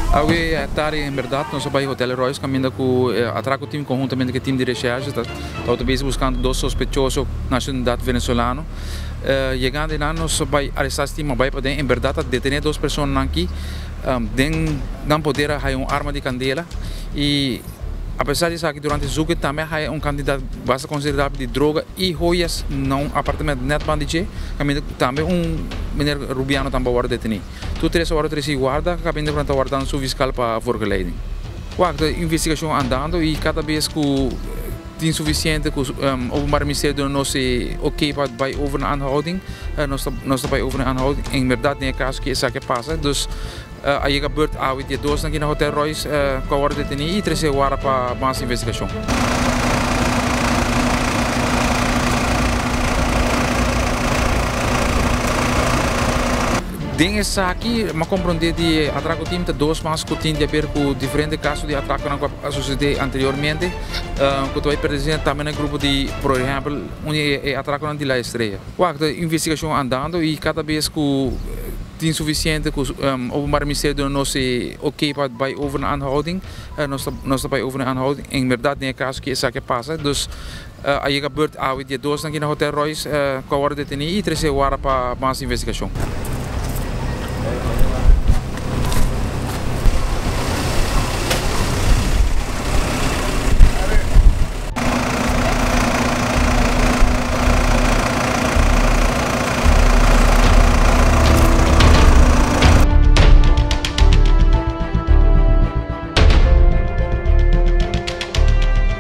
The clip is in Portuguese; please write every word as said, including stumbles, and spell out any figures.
Hoje à tarde, em verdade, nós vamos ao Hotel Royce, caminhando com o atraco time conjuntamente com o time de recherche, está talvez buscando dois sospechosos nacionalidade venezuelana. Uh, chegando lá, nós vamos arrestar esse time, vai poder, em verdade, detener duas pessoas aqui, um, den, não poder ter uma arma de candela e apesar disso, aqui durante o jogo também há um candidato bastante considerável de droga e joias, não apartamento net bandiche, também um menino rubiano também vai detenido. Tu três horas três guarda, acabando de guardar o fiscal para voorgeleiding. A investigação andando e cada vez que é insuficiente, que o Openbaar Ministerie não se ok para bij over een aanhouding, nós nós bij over een aanhouding. Em verdade, nem é caso que isso que passa, dus Uh, aí gebeurt ao dia dois aqui no Hotel Royce uh, com a hora de detenido e três horas para mais investigação. Ding is aqui, mas compreender de atraco time de dois mais que tem a ver com diferentes casos de atraco que sucedeu anteriormente, uh, que vai apresentar também no grupo de, por exemplo, onde é atraco de La Estrella. A investigação andando e cada vez que insuficiente, que um, o Openbaar Ministerie não se ok para bij over een aanhouding, uh, nós nós bij over een aanhouding. Em verdade, nem é caso que isso que passa, dus uh, aí gebeurt ao dia dois aqui no Hotel Royce uh, com a hora de detenido e três horas para mais investigação.